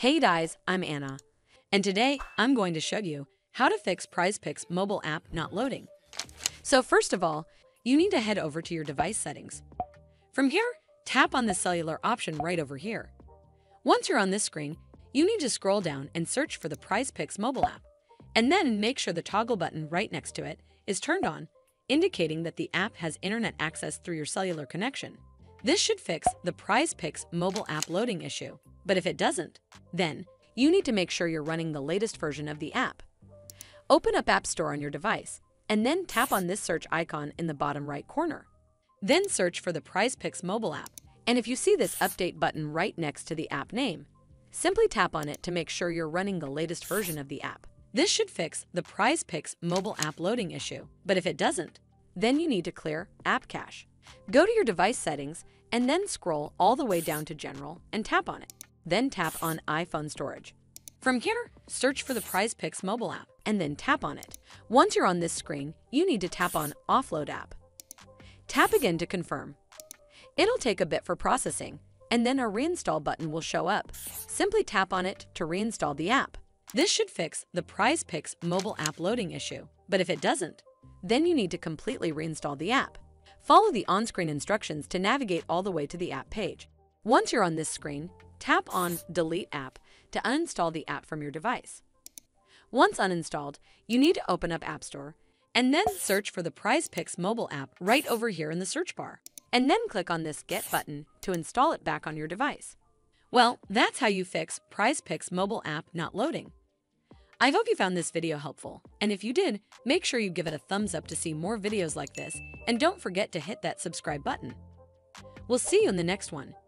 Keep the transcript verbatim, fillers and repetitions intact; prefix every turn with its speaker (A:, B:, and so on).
A: Hey guys, I'm Anna, and today I'm going to show you how to fix PrizePicks mobile app not loading. So first of all, you need to head over to your device settings. From here, tap on the cellular option right over here. Once you're on this screen, you need to scroll down and search for the PrizePicks mobile app, and then make sure the toggle button right next to it is turned on, indicating that the app has internet access through your cellular connection. This should fix the PrizePicks mobile app loading issue. But if it doesn't, then you need to make sure you're running the latest version of the app. Open up App Store on your device, and then tap on this search icon in the bottom right corner. Then search for the PrizePicks mobile app, and if you see this update button right next to the app name, simply tap on it to make sure you're running the latest version of the app. This should fix the PrizePicks mobile app loading issue. But if it doesn't, then you need to clear app cache. Go to your device settings and then scroll all the way down to General and tap on it. Then tap on iPhone storage. From here, search for the PrizePicks mobile app and then tap on it. Once you're on this screen, you need to tap on Offload app. Tap again to confirm. It'll take a bit for processing, and then a Reinstall button will show up. Simply tap on it to reinstall the app. This should fix the PrizePicks mobile app loading issue. But if it doesn't, then you need to completely reinstall the app. Follow the on-screen instructions to navigate all the way to the app page. Once you're on this screen, tap on Delete App to uninstall the app from your device. Once uninstalled, you need to open up App Store and then search for the PrizePicks mobile app right over here in the search bar, and then click on this Get button to install it back on your device. Well, that's how you fix PrizePicks mobile app not loading. I hope you found this video helpful, and if you did, make sure you give it a thumbs up to see more videos like this, and don't forget to hit that subscribe button. We'll see you in the next one.